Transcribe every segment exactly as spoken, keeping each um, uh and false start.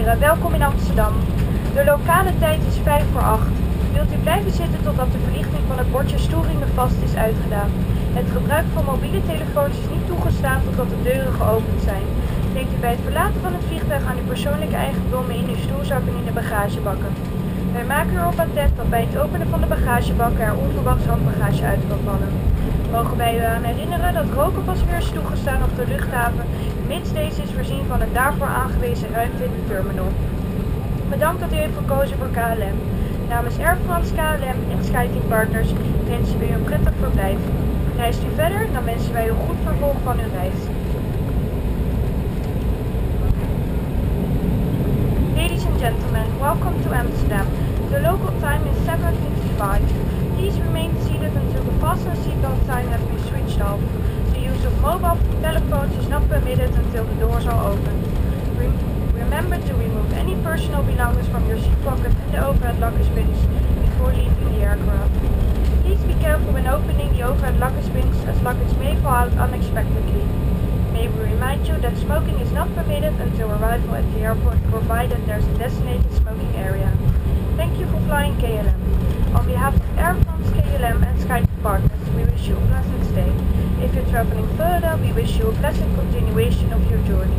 heren, welkom in Amsterdam. De lokale tijd is vijf voor acht. Wilt u blijven zitten totdat de verlichting van het bordje storingen vast is uitgedaan? Het gebruik van mobiele telefoons is niet toegestaan totdat de deuren geopend zijn. Denkt u bij het verlaten van het vliegtuig aan uw persoonlijke eigendommen in uw stoelzak en in de bagagebakken. Wij maken u op attent dat bij het openen van de bagagebakken er onverwachts handbagage uit kan vallen. Mogen wij u aan herinneren dat roken pas weer is toegestaan op de luchthaven, mits deze is voorzien van een daarvoor aangewezen ruimte in de terminal. Bedankt dat u heeft gekozen voor K L M. Namens Air France, K L M en SkyTeam Partners wensen we u een prettig verblijf. Reist u verder, dan wensen wij u een goed vervolg van uw reis. Ladies and gentlemen, welcome to Amsterdam. The local time is seven fifty-five. Please remain seated until the fasten seatbelt sign has been switched off. The use of mobile telephones is not permitted until the doors are open. Rem remember to remove any personal belongings from your seat pocket and the overhead luggage bins before leaving the aircraft. Please be careful when opening the overhead luggage bins, as luggage may fall out unexpectedly. May we remind you that smoking is not permitted until arrival at the airport, provided there is a designated smoking area. Thank you for flying K L M. On behalf of Air France, K L M and SkyTeam Partners, we wish you a pleasant stay. If you're traveling further, we wish you a pleasant continuation of your journey.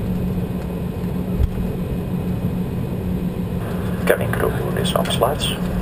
Cabin crew is on slides.